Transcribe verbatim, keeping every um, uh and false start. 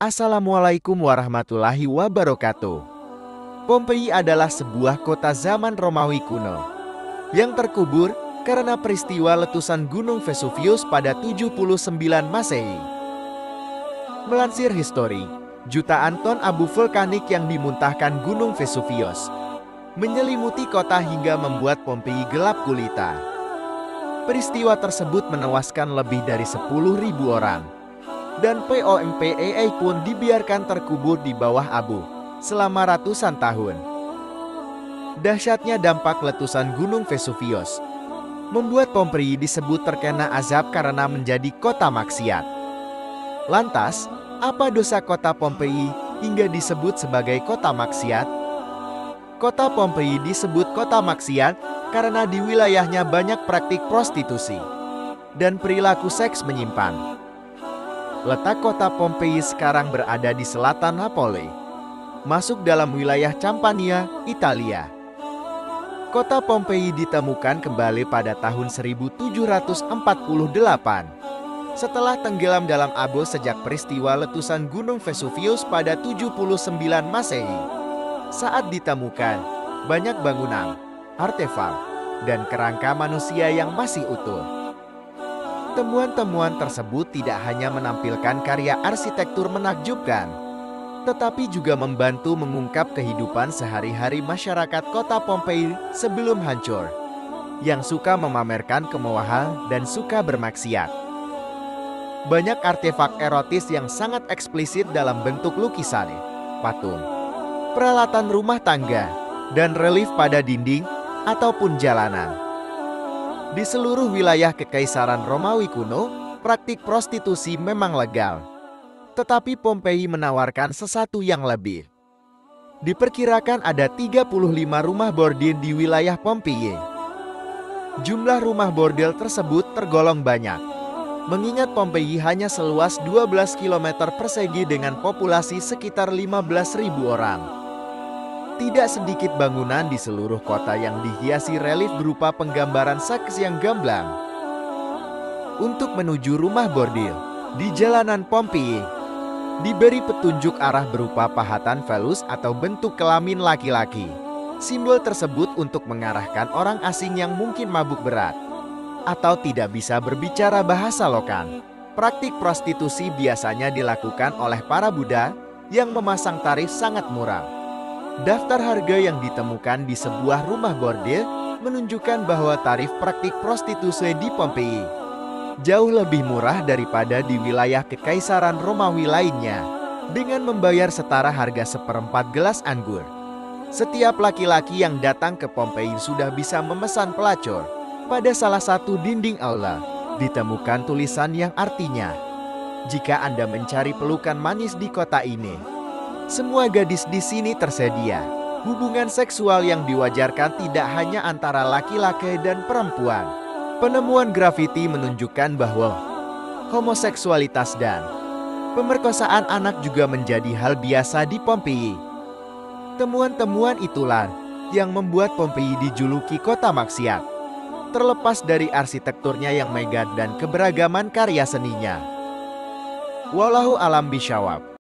Assalamualaikum warahmatullahi wabarakatuh. Pompei adalah sebuah kota zaman Romawi kuno yang terkubur karena peristiwa letusan Gunung Vesuvius pada tujuh puluh sembilan Masehi. Melansir histori, jutaan ton abu vulkanik yang dimuntahkan Gunung Vesuvius menyelimuti kota hingga membuat Pompei gelap gulita. Peristiwa tersebut menewaskan lebih dari sepuluh ribu orang. Dan Pompei pun dibiarkan terkubur di bawah abu selama ratusan tahun. Dahsyatnya dampak letusan Gunung Vesuvius membuat Pompei disebut terkena azab karena menjadi kota maksiat. Lantas, apa dosa kota Pompei hingga disebut sebagai kota maksiat? Kota Pompei disebut kota maksiat karena di wilayahnya banyak praktik prostitusi dan perilaku seks menyimpan. Letak kota Pompei sekarang berada di selatan Napoli, masuk dalam wilayah Campania, Italia. Kota Pompei ditemukan kembali pada tahun seribu tujuh ratus empat puluh delapan, setelah tenggelam dalam abu sejak peristiwa letusan Gunung Vesuvius pada tujuh puluh sembilan Masehi. Saat ditemukan, banyak bangunan, artefak, dan kerangka manusia yang masih utuh. Temuan-temuan tersebut tidak hanya menampilkan karya arsitektur menakjubkan, tetapi juga membantu mengungkap kehidupan sehari-hari masyarakat kota Pompei sebelum hancur, yang suka memamerkan kemewahan dan suka bermaksiat. Banyak artefak erotis yang sangat eksplisit dalam bentuk lukisan, patung, peralatan rumah tangga, dan relief pada dinding ataupun jalanan. Di seluruh wilayah Kekaisaran Romawi kuno, praktik prostitusi memang legal. Tetapi Pompei menawarkan sesuatu yang lebih. Diperkirakan ada tiga puluh lima rumah bordil di wilayah Pompei. Jumlah rumah bordil tersebut tergolong banyak, mengingat Pompei hanya seluas dua belas kilometer persegi dengan populasi sekitar lima belas ribu orang. Tidak sedikit bangunan di seluruh kota yang dihiasi relief berupa penggambaran seks yang gamblang. Untuk menuju rumah bordil di jalanan Pompei, diberi petunjuk arah berupa pahatan velus atau bentuk kelamin laki-laki. Simbol tersebut untuk mengarahkan orang asing yang mungkin mabuk berat atau tidak bisa berbicara bahasa lokal. Praktik prostitusi biasanya dilakukan oleh para Buddha yang memasang tarif sangat murah. Daftar harga yang ditemukan di sebuah rumah bordil menunjukkan bahwa tarif praktik prostitusi di Pompei jauh lebih murah daripada di wilayah Kekaisaran Romawi lainnya. Dengan membayar setara harga seperempat gelas anggur, setiap laki-laki yang datang ke Pompei sudah bisa memesan pelacur. Pada salah satu dinding aula ditemukan tulisan yang artinya, "Jika Anda mencari pelukan manis di kota ini, semua gadis di sini tersedia." Hubungan seksual yang diwajarkan tidak hanya antara laki-laki dan perempuan. Penemuan grafiti menunjukkan bahwa homoseksualitas dan pemerkosaan anak juga menjadi hal biasa di Pompei. Temuan-temuan itulah yang membuat Pompei dijuluki kota maksiat, terlepas dari arsitekturnya yang megah dan keberagaman karya seninya. Wallahu alam bishawab.